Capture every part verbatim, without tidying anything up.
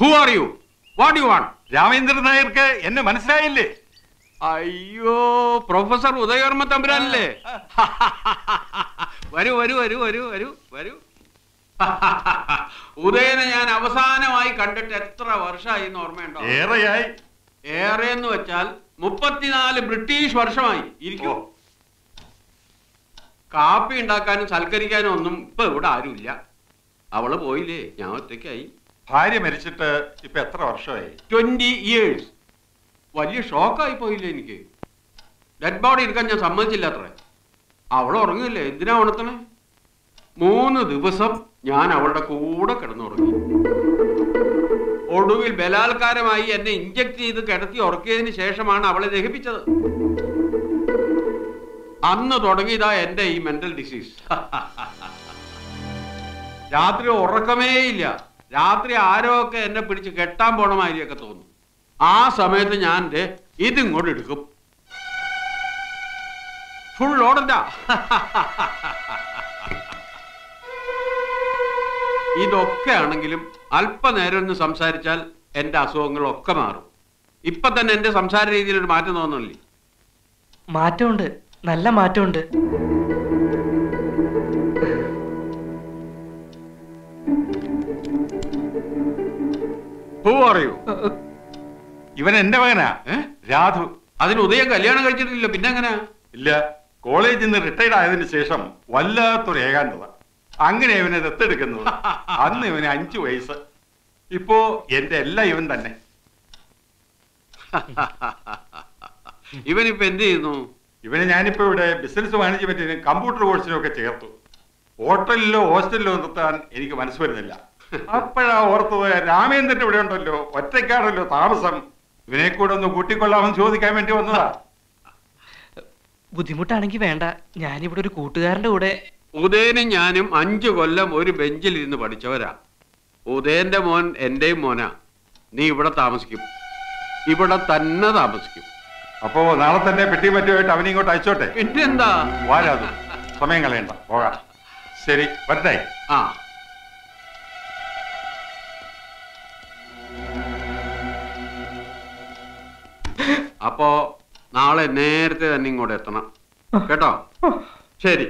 Who are you? What do you want? Ramendran നായർക്ക് എന്നെ മനസ്സിലായില്ലേ? അയ്യോ, പ്രൊഫസർ ഉദയവർമ്മ തമ്പുരാനല്ലേ? വരൂ വരൂ വരൂ വരൂ വരൂ വരൂ. ഉദയനെ ഞാൻ അവസാനമായി കണ്ടിട്ട് എത്ര വർഷമായി എന്ന് ഓർമ്മയുണ്ടോ? ഏറെയായി. ഏറെ എന്ന് വെച്ചാൽ മുപ്പത്തിനാല് ബ്രിട്ടീഷ് വർഷമായി. ഇരിക്കൂ. കാപ്പി ഉണ്ടാക്കാനും സൽക്കരിക്കാനും ഒന്നും ഇപ്പൊ ഇവിടെ ആരുമില്ല. അവള് പോയില്ലേ, ഞാൻ ഒറ്റയ്ക്കായി. ഭാര്യ മരിച്ചിട്ട് ഇപ്പൊ എത്ര വർഷമായി? Twenty years. വലിയ ഷോക്കായി പോയില്ലേ എനിക്ക്. ഡെഡ് ബോഡി എടുക്കാൻ ഞാൻ സമ്മതിച്ചില്ല അത്രേ. അവൾ ഉറങ്ങില്ലേ, എന്തിനാ ഉണർത്തണേ? മൂന്ന് ദിവസം ഞാൻ അവളുടെ കൂടെ കിടന്നുറങ്ങി. ഒടുവിൽ ബലാത്കാരമായി എന്നെ ഇഞ്ചക്ട് ചെയ്ത് കിടത്തി ഉറക്കിയതിന് ശേഷമാണ് അവളെ ദഹിപ്പിച്ചത്. അന്ന് തുടങ്ങിയതാ എന്റെ ഈ മെന്റൽ ഡിസീസ്. രാത്രി ഉറക്കമേ ഇല്ല. രാത്രി ആരോ ഒക്കെ എന്നെ പിടിച്ച് കെട്ടാൻ പോണ മാതിരിയൊക്കെ തോന്നും. ആ സമയത്ത് ഞാൻ ഇതിങ്ങോട്ട് എടുക്കും. ഫുൾ ഓടണ്ട. ഇതൊക്കെ ആണെങ്കിലും അല്പനേരം ഒന്ന് സംസാരിച്ചാൽ എന്റെ അസുഖങ്ങളൊക്കെ മാറും. ഇപ്പൊ തന്നെ എന്റെ സംസാര രീതിയിലൊരു മാറ്റം തോന്നുന്നില്ലേ? മാറ്റമുണ്ട്, നല്ല മാറ്റമുണ്ട്. ഇവൻ എന്റെ മകനാ, രാധു. അതിന് ഉദയം കല്യാണം കഴിച്ചിട്ടില്ല, പിന്നെ എങ്ങനെ? ഇല്ല, കോളേജിൽ നിന്ന് റിട്ടയർഡ് ആയതിനു ശേഷം വല്ലാത്തൊരു ഏകാന്തത. അങ്ങനെ ഇവനെ ദത്തെടുക്കുന്നത്. അന്ന് ഇവന് അഞ്ചു വയസ്സ്. ഇപ്പോ എന്റെ എല്ലാം ഇവൻ തന്നെ. ഇവനിപ്പോ എന്ത് ചെയ്യുന്നു? ഇവനെ ഞാനിപ്പോ ഇവിടെ ബിസിനസ് മാനേജ്മെന്റിനും കമ്പ്യൂട്ടർ കോഴ്സിനും ഒക്കെ ചേർത്തു. ഹോട്ടലിലോ ഹോസ്റ്റലിലോ നിർത്താൻ എനിക്ക് മനസ്സ് വരുന്നില്ല. അപ്പോഴാ ഓർത്തത്, രാമേന്ദ്രൻ ഇവിടെ ഉണ്ടല്ലോ, ഒറ്റയ്ക്കാണല്ലോ താമസം, ഇവനെ കൂടെ ഒന്ന് കൂട്ടിക്കൊള്ളാമെന്ന് ചോദിക്കാൻ വേണ്ടി വന്നതാ. ബുദ്ധിമുട്ടാണെങ്കിൽ വേണ്ട, ഞാനിവിടെ ഒരു കൂട്ടുകാരന്റെ കൂടെ. ഉദയനും ഞാനും അഞ്ചു കൊല്ലം ഒരു ബെഞ്ചിൽ ഇരുന്ന് പഠിച്ചവരാ. ഉദയന്റെ മോൻ എന്റെയും മോനാ. നീ ഇവിടെ താമസിക്കും, ഇവിടെ തന്നെ താമസിക്കും. അപ്പോ നാളെ തന്നെ പെട്ടി മറ്റുമായിട്ട് അവനെ ഇങ്ങോട്ട് അയച്ചോട്ടെ. പിന്നെന്താ, വാരാതു, സമയം കളയണ്ട, പോകാം. ശരി, വരട്ടെ. ആ, അപ്പോ നാളെ നേരത്തെ തന്നെ ഇങ്ങോട്ട് എത്തണം കേട്ടോ? ശരി,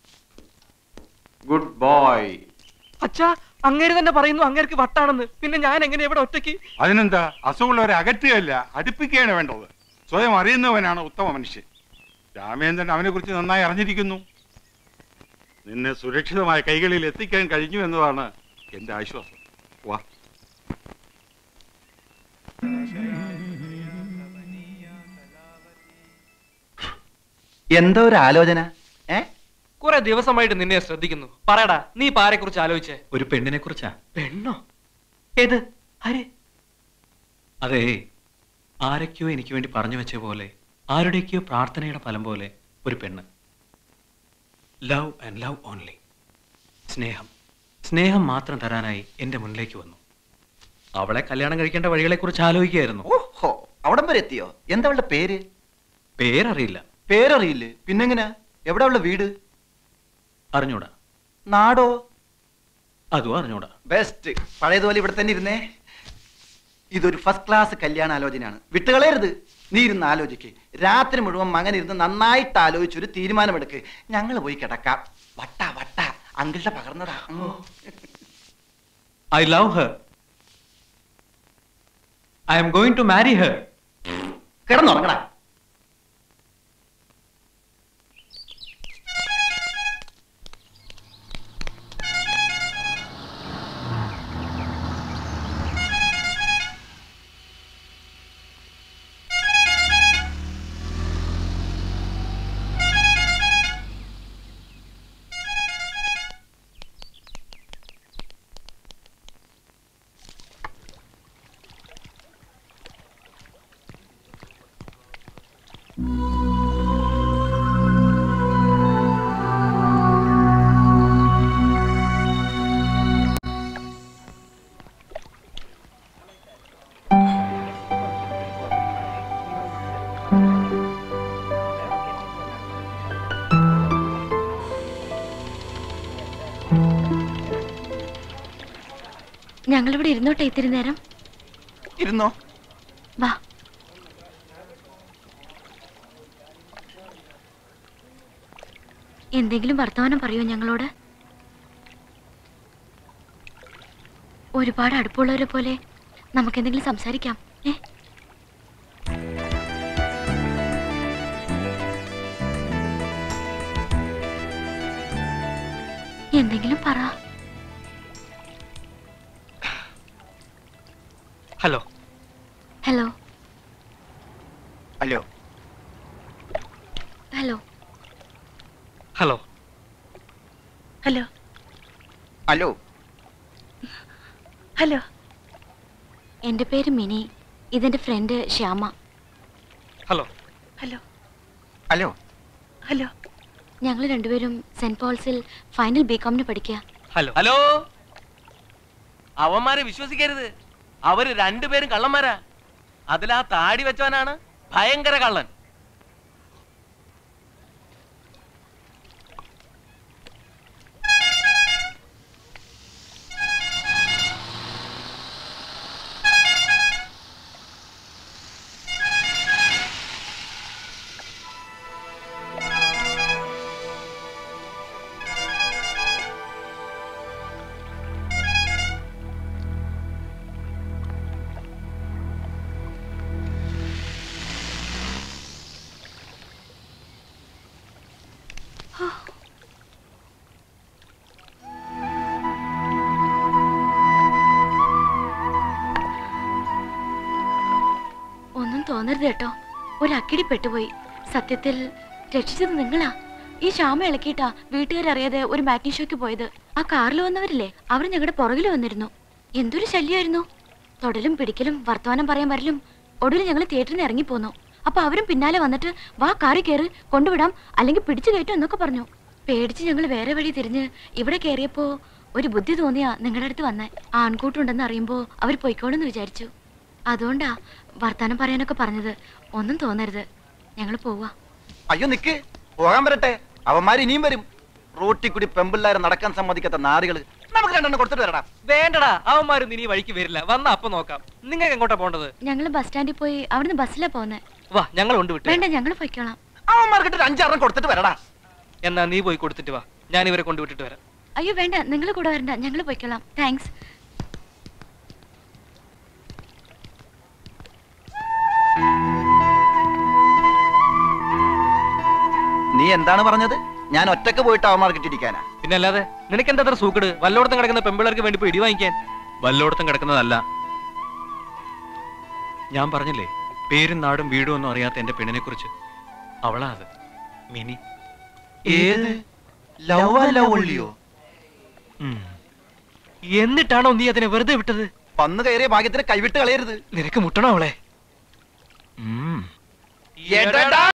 ഗുഡ് ബോയ്. അച്ഛാ, അങ്ങേര് തന്നെ പറയുന്നു അങ്ങേർക്ക് വട്ടാണെന്ന്. പിന്നെ ഞാൻ എങ്ങനെ ഇവിടെ ഒറ്റയ്ക്ക്? അതിനെന്താ, അസുഖമുള്ളവരെ അകറ്റുകയല്ല, അടുപ്പിക്കുകയാണ് വേണ്ടത്. സ്വയം അറിയുന്നവനാണ് ഉത്തമ മനുഷ്യൻ. രാമേന്ദ്രൻ അവനെ കുറിച്ച് നന്നായി അറിഞ്ഞിരിക്കുന്നു. നിന്നെ സുരക്ഷിതമായ കൈകളിൽ എത്തിക്കാൻ കഴിഞ്ഞു എന്നതാണ് എന്റെ ആശ്വാസം. വാ. എന്താ ഒരു ആലോചന? ഏ കുറെ ദിവസമായിട്ട് നിന്നെ ശ്രദ്ധിക്കുന്നു. പറയടാ, നീ ആരെ കുറിച്ച് ആലോചിച്ചേ? ഒരു പെണ്ണിനെ കുറിച്ചാ. പെണ്ണോ? ഏത്? ആര്? അതെ, ആരൊക്കെയോ എനിക്ക് വേണ്ടി പറഞ്ഞു വെച്ച പോലെ, ആരുടെയൊക്കെയോ പ്രാർത്ഥനയുടെ ഫലം പോലെ ഒരു പെണ്ണ്. Love and love only. സ്നേഹം, സ്നേഹം മാത്രം തരാനായി എന്റെ മുന്നിലേക്ക് വന്നു. അവളെ കല്യാണം കഴിക്കേണ്ട വഴികളെ കുറിച്ച് ആലോചിക്കുകയായിരുന്നു. ഓഹോ, അവിടം വരെ എത്തിയോ? എന്താ അവളുടെ പേര്? പേരറിയില്ല. പേരറിയില്ലേ? പിന്നെങ്ങനാ? എവിടെ ഉള്ള വീട്? അറിഞ്ഞൂടാ. നാടോ? അതും അറിഞ്ഞൂടാ. ബെസ്റ്റ്. പഴയതുപോലെ ഇവിടെ തന്നെ ഇരുന്നേ. ഇതൊരു ഫസ്റ്റ് ക്ലാസ് കല്യാണ ആലോചനയാണ്, വിട്ടുകളയരുത്. നീ ഇരുന്ന് ആലോചിക്ക്. രാത്രി മുഴുവൻ മകൻ ഇരുന്ന് നന്നായിട്ട് ആലോചിച്ചൊരു തീരുമാനമെടുക്ക്. ഞങ്ങൾ പോയി കിടക്കാം. വട്ട വട്ട അങ്കിളുടെ പകർന്നതാ. I love her. I am going to marry her. കിടന്നുറങ്ങടാ. ഞങ്ങളിവിടെ ഇരുന്നോട്ടെ ഇത്തിരി നേരം? ഇരുന്നോ. വാ. എന്തെങ്കിലും വർത്തമാനം പറയൂ ഞങ്ങളോട്. ഒരുപാട് അടുപ്പമുള്ളവരെ പോലെ നമുക്ക് എന്തെങ്കിലും സംസാരിക്കാം. ഏ എന്തെങ്കിലും പറ. Hello hello hello hello hello hello hello hello എൻ്റെ പേര് മിനി. ഇതെന്റെ friend Shyama. Hello hello hello hello ഞങ്ങൾ രണ്ടുപേരും സെന്റ് പോൾസിൽ ഫൈനൽ ബി കോമിന് പഠിക്കുക. ഹലോ ഹലോ, അവന്മാരെ വിശ്വസിക്കരുത്. അവര് രണ്ടുപേരും കള്ളന്മാരാ. അതിലാ താടി വെച്ചവനാണ് ഭയങ്കര കള്ളൻ. ഒന്നും തോന്നരുത് കേട്ടോ. ഒരു അക്കിടി പെട്ടുപോയി. സത്യത്തിൽ രക്ഷിച്ചത് നിങ്ങളാ. ഈ ശ്യാമ ഇളക്കിയിട്ടാ വീട്ടുകാരറിയാതെ ഒരു മാറ്റിനി ഷോയ്ക്ക് പോയത്. ആ കാറിൽ വന്നവരില്ലേ, അവർ ഞങ്ങളുടെ പുറകിൽ വന്നിരുന്നു. എന്തൊരു ശല്യമായിരുന്നു. തൊടലും പിടിക്കലും വർത്തമാനം പറയാൻ വരലും. ഒടുവിൽ ഞങ്ങൾ തിയേറ്ററിൽ നിന്ന് ഇറങ്ങിപ്പോന്നു. അപ്പൊ അവരും പിന്നാലെ വന്നിട്ട് വാ കാറി കയറി കൊണ്ടുവിടാം, അല്ലെങ്കിൽ പിടിച്ചു കയറ്റും എന്നൊക്കെ പറഞ്ഞു. പേടിച്ച് ഞങ്ങൾ വേറെ വഴി തിരിഞ്ഞ് ഇവിടെ കയറിയപ്പോ ഒരു ബുദ്ധി തോന്നിയാ നിങ്ങളുടെ അടുത്ത് വന്നേ. ആൺകൂട്ടുണ്ടെന്ന് അറിയുമ്പോ അവർ പൊയ്ക്കോളെന്ന് വിചാരിച്ചു. അതുകൊണ്ടാ വർത്താനം പറയാനൊക്കെ പറഞ്ഞത്. ഒന്നും തോന്നരുത്, ഞങ്ങൾ പോവാ. അയ്യോ നിക്ക്, പോകാൻ വരട്ടെ. അവന്മാർ ഇനിയും വരും. റോട്ടി കൂടി പെമ്പിള്ളാരെ നടക്കാൻ സമ്മതിക്കാത്ത നാടുകള്. നമുക്ക് രണ്ടെണ്ണം കൊടുത്തിട്ട് വരടാ. വേണ്ടടാ, അവന്മാരൊന്നും ഇനി വഴിക്ക് വരില്ല. വന്ന അപ്പൊ നോക്കാം. നിങ്ങൾക്ക് എങ്ങോട്ടാ പോണ്ടത്? ഞങ്ങൾ ബസ് സ്റ്റാൻഡിൽ പോയി അവിടുന്ന് ബസ്സിലാ പോന്നെ. വാ, ഞങ്ങൾ കൊണ്ട് വിട്ടു. വേണ്ട, ഞങ്ങൾ പൊയ്ക്കോളാം. അവന്മാർക്കിട്ട് ഒരു അഞ്ചാറെണ്ണം കൊടുത്തിട്ട് വരടാ. എന്നാ നീ പോയി കൊടുത്തിട്ട് വാ, ഞാൻ ഇവരെ കൊണ്ടുവിട്ടിട്ട് വരാം. അയ്യോ വേണ്ട, നിങ്ങൾ കൂടെ വരണ്ട, ഞങ്ങൾ പൊയ്ക്കോളാം. താങ്ക്സ്. നീ എന്താണ് പറഞ്ഞത്? ഞാൻ ഒറ്റക്ക് പോയിട്ട് അവന്മാർക്ക് ഇട്ടിരിക്കാനാ? പിന്നെ അല്ലാതെ നിനക്ക് എന്താ അത്ര സൂക്കട്? വല്ലോടത്തും കിടക്കുന്ന പെമ്പിള്ളേർക്ക് വേണ്ടി പോയി ഇടി വാങ്ങിക്കാൻ. വല്ലോടത്തും കിടക്കുന്നതല്ല. ഞാൻ പറഞ്ഞില്ലേ, പേരും നാടും വീടും ഒന്നും അറിയാത്ത എന്റെ പെണ്ണിനെ കുറിച്ച്. അവളാ അത്, മിനി. ഏത് ലവ് ലവ്ളിയോ? എന്നിട്ടാണോ നീ അതിനെ വെറുതെ വിട്ടത്? വന്നു കയറിയ ഭാഗ്യത്തിന് കൈവിട്ട് കളയരുത്. നിനക്ക് മുട്ടണോ അവളെ? എടടാ.